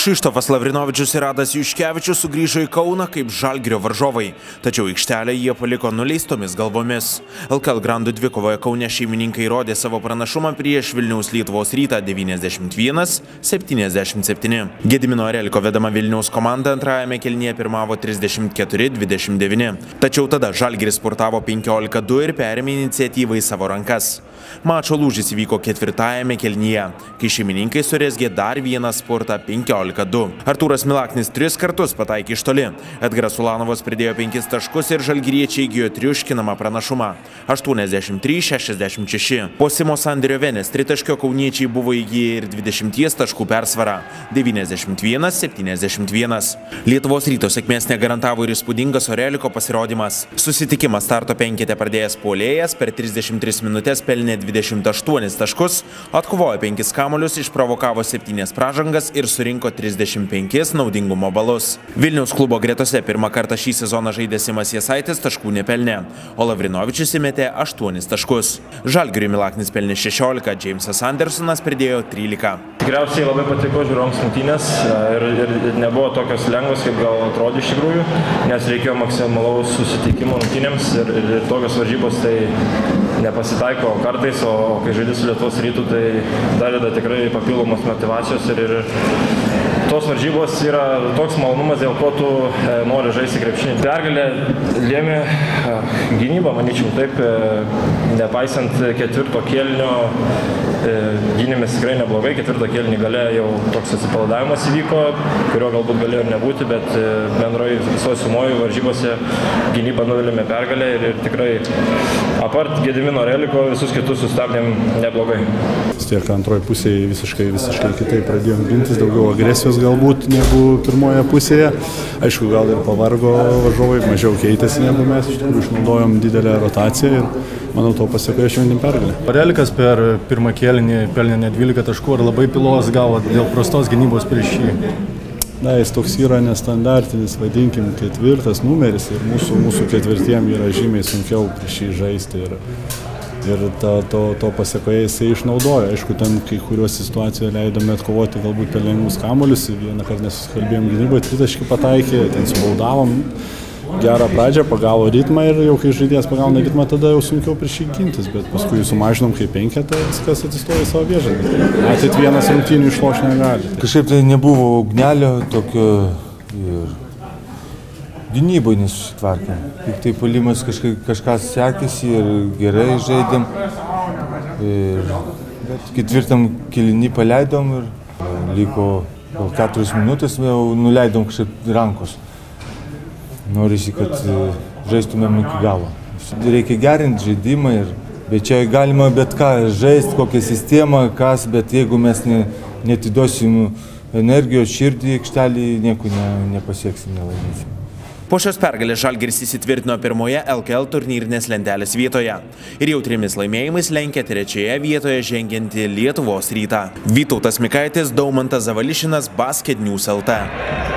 Krzyštofas Lavrinovičius ir Adas Juškevičius sugrįžo į Kauną kaip Žalgirio varžovai, tačiau aikštelę jie paliko nuleistomis galvomis. LKL grandų dvikovoje Kaune šeimininkai rodė savo pranašumą prieš Vilniaus Lietuvos Rytą 91-77. Gedimino Areliko vedama Vilniaus komanda antrajame kėlinyje pirmavo 34-29. Tačiau tada Žalgiris sportavo 15-2 ir perėmė iniciatyvą į savo rankas. Mačo lūžis įvyko ketvirtajame kėlinyje, kai šeimininkai surezgė dar vieną spurtą 15-2. Artūras Milaknis 3 kartus pataikė iš toli. Edgaras Ulanovas pridėjo 5 taškus ir žalgiriečiai įgijo triuškinamą pranašumą 83-66. Po Simo Sandėrio Venės tritaškio kauniečiai buvo įgiję ir 20 taškų persvarą 91-71. Lietuvos Ryto sėkmės negarantavo ir įspūdingas Areliko pasirodymas. Susitikimą starto penkete pradėjęs puolėjas per 33 minutės pelnė 28 taškus, atkovojo 5 kamuolius, išprovokavo 7 pražangas ir surinko 35 naudingumo balus. Vilniaus klubo gretose pirmą kartą šį sezoną žaidė Simas Jasaitis, taškų nepelnė, o Lavrinovičius įmetė 8 taškus. Žalgiriui Milaknis pelnė 16, Džeimsas Andersonas pridėjo 13. Tikriausiai labai patiko žiūrovams rungtynės ir nebuvo tokios lengvos, kaip gal atrodė iš tikrųjų, nes reikėjo maksimalaus susitikimo rungtynėms ir tokios varžybos tai nepasitaiko kartais, o kai žaidži su Lietuvos Rytu, tai daveda tikrai papildomos motyvacijos ir tos varžybos yra toks malonumas, dėl ko tu nori žaisti krepšinį. Pergalė lėmė gynybą, manyčiau, taip, nepaisant ketvirto kėlinio, gynėmės tikrai neblogai, ketvirto kėlinį gale jau toks atsipalaidavimas įvyko, kurio galbūt galėjo ir nebūti, bet bendroje visoje sumoje varžybose gynyba nuvilėme pergalę ir tikrai apart Gedimino Areliko visus kitus sustabdėm neblogai. Tiek antroje pusėje visiškai kitaip pradėjom gintis, daugiau agresijos galbūt negu pirmoje pusėje. Aišku, gal ir pavargo varžovai, mažiau keitėsi negu mes, iš tikrųjų išnaudojom didelę rotaciją ir manau to pasiekoje šiandien pergalė. Arelikas per pirmą kėlinį pelnė ne 12 taškų ir labai pilos gavo dėl prastos gynybos prieš jį. Na, jis toks yra nestandartinis, vadinkim, ketvirtas numeris ir mūsų ketvirtiem yra žymiai sunkiau prieš jį žaisti ir to pasiekoje jisai išnaudojo. Aišku, ten kai kuriuos situacijoje leidome atkovoti galbūt per lengvus kamuolius, vieną kartą nesusikalbėjom gynyboje, tritaškį pataikė, ten subaudavom gerą pradžią, pagavo ritmą ir jau kai žaidėjas pagauna ritmą, tada jau sunkiau prieš jį gintis, bet paskui jį sumažinom kaip penketą, viskas atsistoja savo viežą. Atit vienas rungtynių išloš negali. Kažkaip tai nebuvo ugnelio tokio ir gynybai nesusitvarkėm. Tik tai puolimas kažkas sekėsi ir gerai žaidėm. Bet ketvirtam kėlinį paleidom ir liko gal 4 minutės, jau nuleidom kažkaip rankos. Norisi, kad žaistumėm iki galo. Reikia gerinti žaidimą, bet čia galima bet ką žaisti, kokią sistemą, bet jeigu mes netiduosim energijos širdį aikštelį, nieko nepasieksim, nelaimėsim. Po šios pergalės Žalgiris įsitvirtino pirmoje LKL turnyrinės lentelės vietoje ir jau 3 laimėjimais lenkia 3 vietoje žengiantį Lietuvos Rytą. Vytautas Mikaitis, Daumantas Zavališinas, Basket News LT.